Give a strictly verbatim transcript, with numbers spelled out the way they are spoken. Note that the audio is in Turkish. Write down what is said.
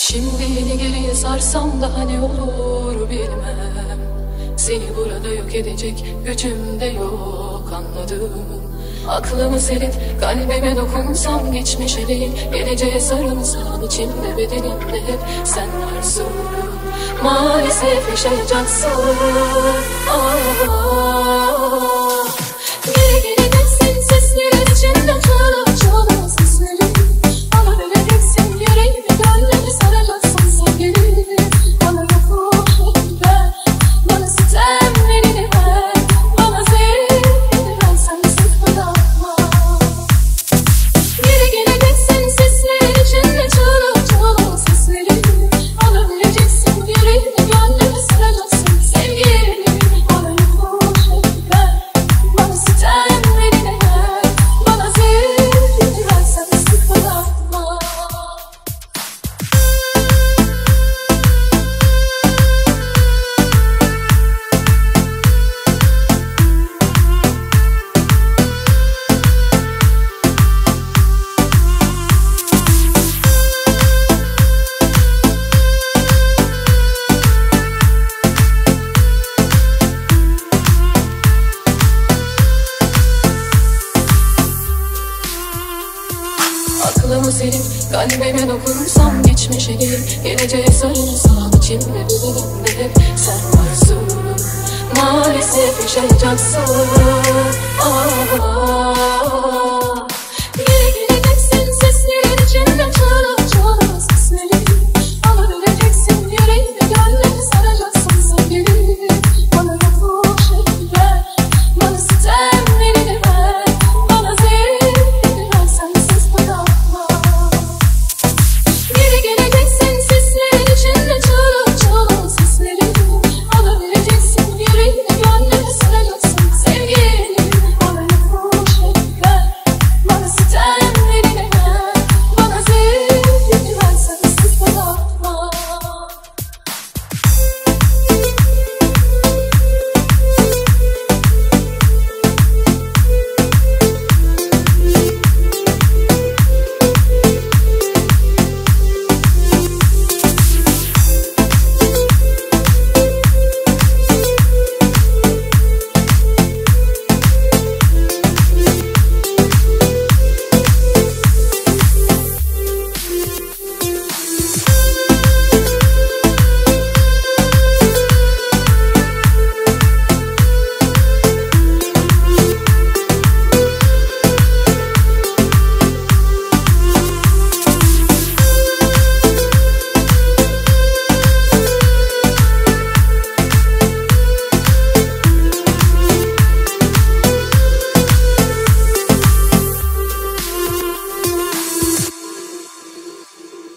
Şimdi yeni geriye sarsam daha ne olur bilmem. Seni burada yok edecek gücüm de yok, anladım. Aklımı senin kalbime dokunsam geçmişe değil geleceğe sarılsam, içimde bedenimde hep sen varsın. Maalesef yaşayacaksın. Ah, geri geri geçsin seslerin içinde çalıp çalıp sesleri. Bana vereceksin yüreğimi, gönlümü saracaksın sevgili. Bana yokum ben, bana sitemlerini ver, bana zevkini ver, sen sıkma. Geri geri geçsin seslerin içinde çalıp çalıp sesleri. Bana vereceksin yüreğimi, gönlümü saracaksın sevgili. Bana yokum ben, bana sitemlerini ver, bana zevkini ver, sen sıkma. Aklımı senin kalbime dokunsam geçmişe değil geleceğe sarılsam, içimde bedenimde hep sen varsın. Maalesef yaşayacaksın. Ah, ah, ah.